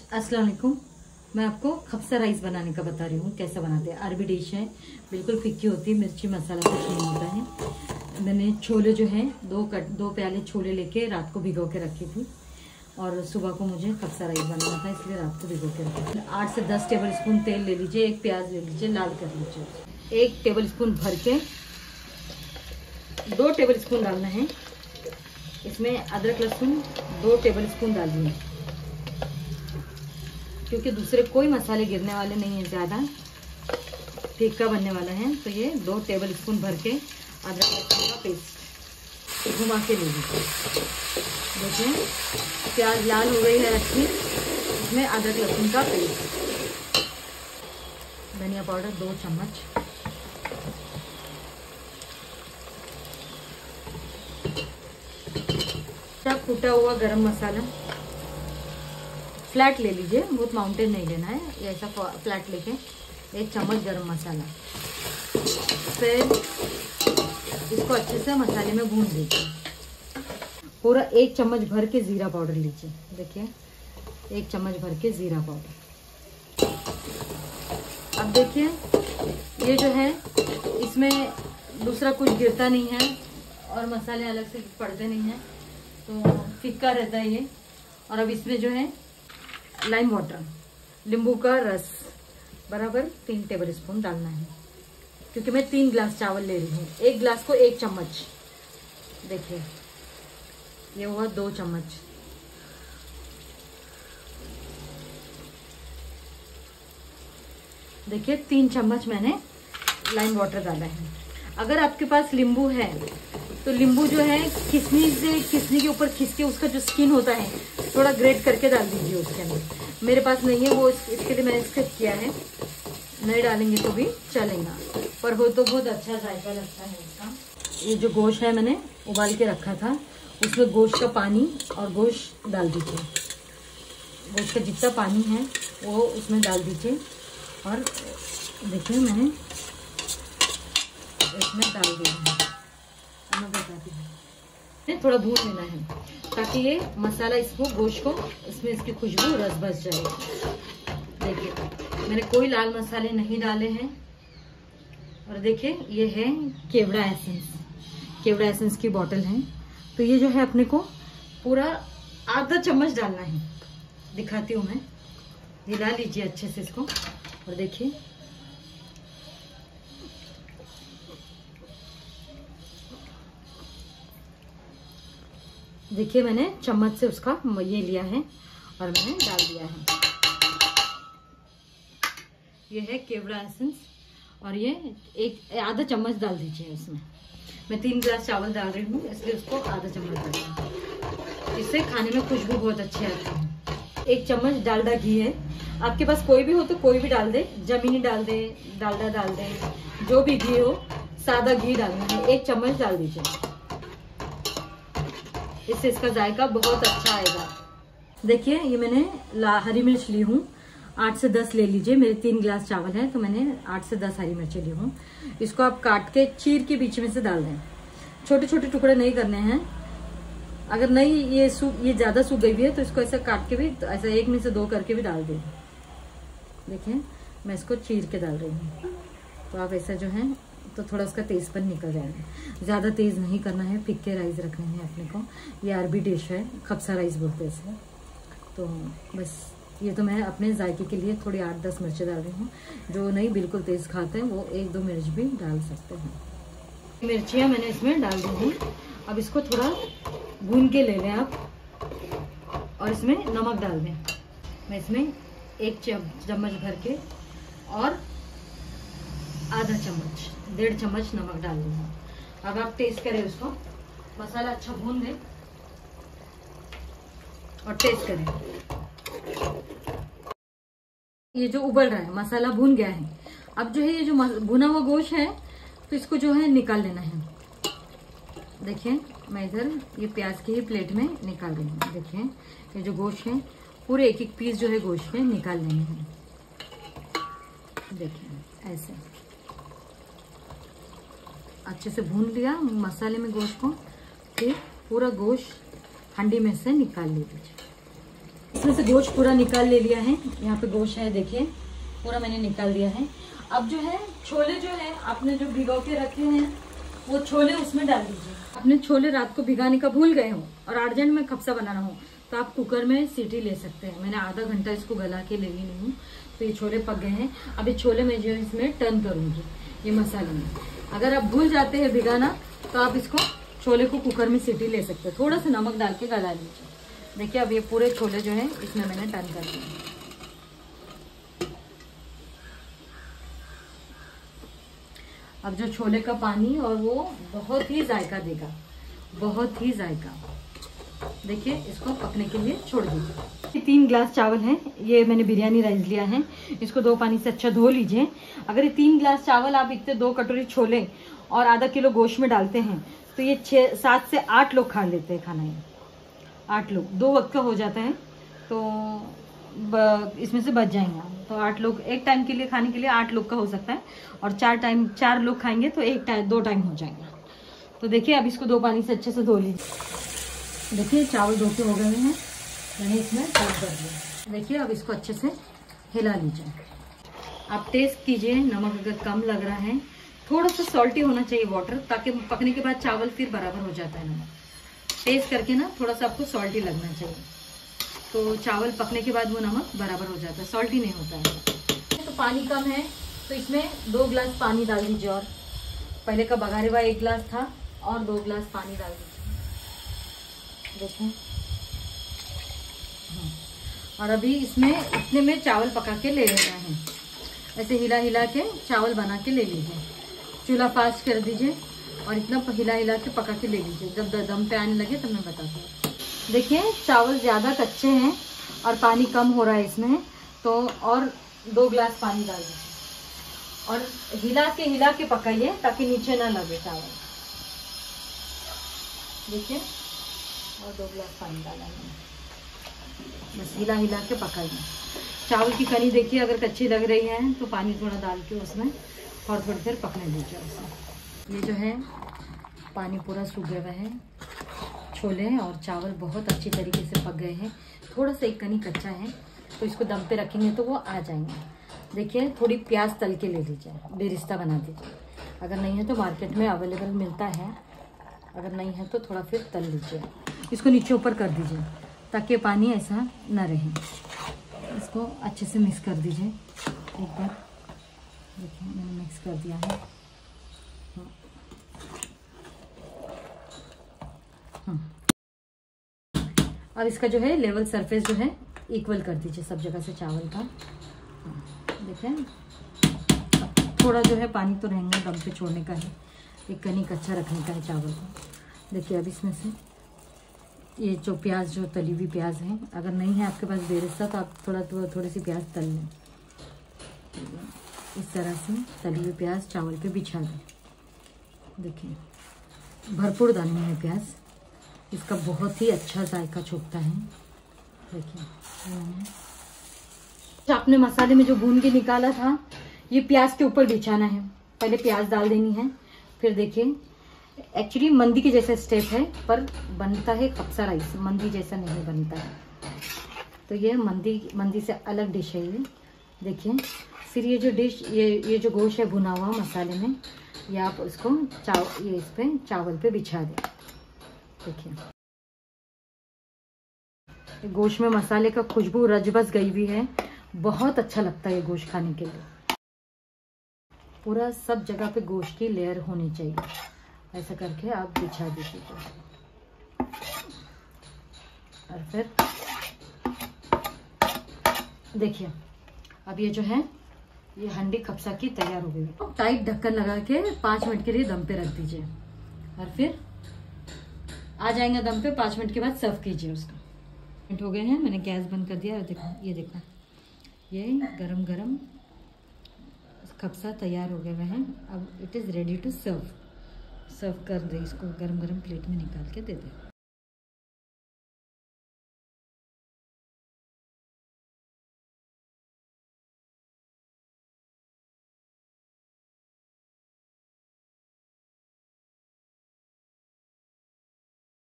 अस्सलाम वालेकुम। मैं आपको खप्सा राइस बनाने का बता रही हूँ कैसा बनाते हैं। अरबी डिश है, बिल्कुल फिक्की होती है, मिर्ची मसाला कुछ नहीं होता है। मैंने छोले जो है दो प्याले छोले लेके रात को भिगो के रखी थी और सुबह को मुझे खप्सा राइस बनाना था, इसलिए रात को भिगो के रखी थी। 8 से 10 टेबल स्पून तेल ले लीजिए, एक प्याज ले लीजिए, लाल कर लीजिए। 1 टेबल स्पून भर के 2 टेबल स्पून डालना है। इसमें अदरक लहसुन 2 टेबल स्पून डालिए, क्योंकि दूसरे कोई मसाले गिरने वाले नहीं है, ज़्यादा फीका बनने वाला है। तो ये 2 टेबल स्पून भर के अदरक लहसुन का पेस्ट घुमा के ले लीजिए। देखिए प्याज लाल हो गई है अच्छी। इसमें अदरक लहसुन का पेस्ट, धनिया पाउडर 2 चम्मच, सब कूटा हुआ गरम मसाला फ्लैट ले लीजिए, बहुत माउंटेन नहीं लेना है, ऐसा फ्लैट लेके 1 चम्मच गरम मसाला। फिर इसको अच्छे से मसाले में भून लीजिए। पूरा 1 चम्मच भर के जीरा पाउडर लीजिए। देखिए 1 चम्मच भर के जीरा पाउडर। अब देखिए ये जो है इसमें दूसरा कुछ गिरता नहीं है और मसाले अलग से पड़ते नहीं है, तो फिक्का रहता है ये। और अब इसमें जो है लाइम वाटर, नींबू का रस बराबर 3 टेबल स्पून डालना है, क्योंकि मैं 3 गिलास चावल ले रही हूँ। 1 गिलास को 1 चम्मच। देखिए ये हुआ 2 चम्मच। देखिए 3 चम्मच मैंने लाइम वाटर डाला है। अगर आपके पास नींबू है तो नींबू जो है खिसनी के ऊपर खिस के उसका जो स्किन होता है थोड़ा ग्रेट करके डाल दीजिए उसके अंदर। मेरे पास नहीं है वो, इसके लिए मैंने स्किप किया है। नहीं डालेंगे तो भी चलेगा, पर हो तो बहुत अच्छा जायका लगता है इसका। ये जो गोश्त है मैंने उबाल के रखा था, उसमें गोश्त का पानी और गोश्त डाल दीजिए। गोश्त का जितना पानी है वो उसमें डाल दीजिए। और देखिए मैंने इसमें डाल दिया है। मैं बताती हूँ, थोड़ा भून लेना है ताकि ये मसाला इसको गोश्त को इसमें इसकी खुशबू रस बस जाए। देखिए मैंने कोई लाल मसाले नहीं डाले हैं। और देखिए ये है केवड़ा एसेंस की बोतल है। तो ये जो है अपने को पूरा आधा चम्मच डालना है। दिखाती हूँ मैं, हिला लीजिए अच्छे से इसको। और देखिए मैंने चम्मच से उसका ये लिया है और मैंने डाल दिया है। ये है केवड़ा एसेंस और ये आधा चम्मच डाल दीजिए उसमें। मैं 3 गिलास चावल डाल रही हूँ, इसलिए उसको आधा चम्मच डाल दूँ। इससे खाने में खुशबू बहुत अच्छी आती है। 1 चम्मच डालडा घी है, आपके पास कोई भी हो तो कोई भी डाल दे, जमीनी डाल दे, डालडा डाल दे, जो भी घी हो, सादा घी डालना है। 1 चम्मच डाल दीजिए, इससे इसका जायका बहुत अच्छा आएगा। देखिए ये मैंने हरी मिर्च ली हूँ, 8 से 10 ले लीजिए। मेरे 3 गिलास चावल है तो मैंने 8 से 10 हरी मिर्चें ली हूँ। इसको आप काट के चीर के बीच में से डाल दें। छोटे छोटे टुकड़े नहीं करने हैं। अगर नहीं ये ज्यादा सूख गई भी है तो इसको ऐसा काट के भी, तो ऐसा 1 में से 2 करके भी डाल दें। देखिए मैं इसको चीर के डाल रही हूँ। तो आप ऐसा जो है तो थोड़ा उसका तेज़पन निकल जाएगा। ज़्यादा तेज़ नहीं करना है, फिक्के राइस रखने हैं अपने को। ये अरबी डिश है, खप्सा राइस बोलते हैं इसे। तो बस ये तो मैं अपने जायके के लिए थोड़ी 8-10 मिर्चें डाल रही हूँ। जो नहीं बिल्कुल तेज़ खाते हैं वो 1-2 मिर्च भी डाल सकते हैं। मिर्चियाँ मैंने इसमें डाल दी हूँ। अब इसको थोड़ा भून के ले लें आप और इसमें नमक डाल दें। मैं इसमें 1 चम्मच भर के और आधा चम्मच 1.5 चम्मच नमक डाल दूंगा। अब आप टेस्ट करें उसको, मसाला अच्छा भून दें और टेस्ट करें। ये जो उबल रहा है मसाला भून गया है। अब जो है ये जो भुना हुआ गोश्त है तो इसको जो है निकाल लेना है। देखिए मैं इधर ये प्याज की ही प्लेट में निकाल रही हूँ। देखिए ये जो गोश्त है पूरे 1-1 पीस जो है गोश्त के निकाल लेने हैं। देखिए ऐसे अच्छे से भून लिया मसाले में गोश्त को। फिर पूरा गोश्त हंडी में से निकाल लीजिए। इसमें से गोश्त पूरा निकाल ले लिया है। यहाँ पे गोश्त है, देखिए पूरा मैंने निकाल दिया है। अब जो है छोले जो है आपने जो भिगो के रखे हैं वो छोले उसमें डाल दीजिए। अपने छोले रात को भिगाने का भूल गए हो और अर्जेंट में खप्सा बनाना हो तो आप कुकर में सीटी ले सकते हैं। मैंने आधा घंटा इसको गला के ले ली हूँ, तो ये छोले पक गए हैं। अब ये छोले में जो इसमें टर्न करूंगी ये मसाले में। अगर आप भूल जाते हैं भिगाना तो आप इसको छोले को कुकर में सीटी ले सकते हैं। थोड़ा सा नमक डाल के गला लीजिए। देखिए अब ये पूरे छोले जो है इसमें मैंने टर्न कर दिया। अब जो छोले का पानी और वो बहुत ही जायका देगा, बहुत ही जायका। देखिए इसको पकने के लिए छोड़ दीजिए। 3 ग्लास चावल है, ये मैंने बिरयानी राइस लिया है। इसको 2 पानी से अच्छा धो लीजिए। अगर ये 3 ग्लास चावल आप इतने 2 कटोरी छोले और आधा किलो गोश्त में डालते हैं तो ये 7 से 8 लोग खा लेते हैं खाना। ये 8 लोग 2 वक्त का हो जाता है तो इसमें से बच जाएंगे। तो 8 लोग एक टाइम के लिए खाने के लिए 8 लोग का हो सकता है और 4 लोग खाएंगे तो 2 टाइम हो जाएगा। तो देखिए अब इसको 2 पानी से अच्छे से धो लीजिए। देखिए चावल धो के हो गए हैं, मैंने इसमें टर्न कर दिया। देखिए अब इसको अच्छे से हिला लीजिए। आप टेस्ट कीजिए, नमक अगर कम लग रहा है, थोड़ा सा सॉल्टी होना चाहिए वाटर, ताकि पकने के बाद चावल फिर बराबर हो जाता है। नमक टेस्ट करके ना थोड़ा सा आपको सॉल्टी लगना चाहिए, तो चावल पकने के बाद वो नमक बराबर हो जाता है, सॉल्टी नहीं होता है। तो पानी कम है तो इसमें 2 ग्लास पानी डाल दीजिए। और पहले का बघारे हुआ 1 ग्लास था और 2 ग्लास पानी डाल दीजिए। देखें और अभी इसमें इतने में चावल पका के ले लेना है। ऐसे हिला हिला के चावल बना के ले लीजिए। चूल्हा फास्ट कर दीजिए और इतना हिला हिला के पका के ले लीजिए। जब दम पे आने लगे तब मैं बताती हूँ। देखिए चावल ज़्यादा कच्चे हैं और पानी कम हो रहा है इसमें, तो और 2 ग्लास पानी डाल दीजिए और हिला के पकाइए ताकि नीचे ना लगे चावल। देखिए और 2 ग्लास पानी डाला मैंने, बस हिला हिला के पकाइए। चावल की कनी देखिए अगर कच्ची लग रही है तो पानी थोड़ा डाल के उसमें और थोड़ी देर पकने दीजिए उसे। ये जो है पानी पूरा सूख गया है, छोले और चावल बहुत अच्छी तरीके से पक गए हैं। थोड़ा सा एक कनी कच्चा है तो इसको दम पे रखेंगे तो वो आ जाएंगे। देखिए थोड़ी प्याज तल के ले लीजिए, बेरिस्ता बना दीजिए। अगर नहीं है तो मार्केट में अवेलेबल मिलता है, अगर नहीं है तो थोड़ा फिर तल लीजिए। इसको नीचे ऊपर कर दीजिए ताकि पानी ऐसा न रहे। इसको अच्छे से मिक्स कर दीजिए एक बार। देखिए मैंने मिक्स कर दिया है। अब इसका जो है लेवल सरफेस जो है इक्वल कर दीजिए सब जगह से चावल का। देखें थोड़ा जो है पानी तो रहेंगे, दम पे छोड़ने का है, एक कनी कच्चा रखने का है चावल को। देखिए अब इसमें से ये जो प्याज, जो तली हुई प्याज है, अगर नहीं है आपके पास बेरिस्ता तो आप थोड़ी सी प्याज तल लें। इस तरह से तली हुई प्याज चावल पे बिछा दें। देखिए भरपूर डालनी है प्याज, इसका बहुत ही अच्छा जायका छूटता है। देखिए आपने मसाले में जो भून के निकाला था ये प्याज के ऊपर बिछाना है। पहले प्याज डाल देनी है, फिर देखिए एक्चुअली मंदी के जैसा स्टेप है पर बनता है कप्सा राइस, मंदी जैसा नहीं बनता है। तो ये मंदी से अलग डिश है ये। देखिए फिर ये जो डिश, ये जो गोश्त है भुना हुआ मसाले में, ये आप उसको ये इस पे चावल पे बिछा दें। देखिए गोश्त में मसाले का खुशबू रच बस गई हुई है, बहुत अच्छा लगता है ये गोश्त खाने के लिए। पूरा सब जगह पे गोश्त की लेयर होनी चाहिए, ऐसा करके आप बिछा दीजिए। और फिर देखिए अब ये जो है ये हंडी कप्सा की तैयार हो गई। टाइट ढक्कन लगा के 5 मिनट के लिए दम पे रख दीजिए और फिर आ जाएंगे दम पे। 5 मिनट के बाद सर्व कीजिए उसका। मिनट हो गए हैं, मैंने गैस बंद कर दिया और देखो ये गरम गरम कप्सा तैयार हो गए हुए हैं। अब it is ready to serve कर दे। इसको गरम गरम प्लेट में निकाल के दे दे।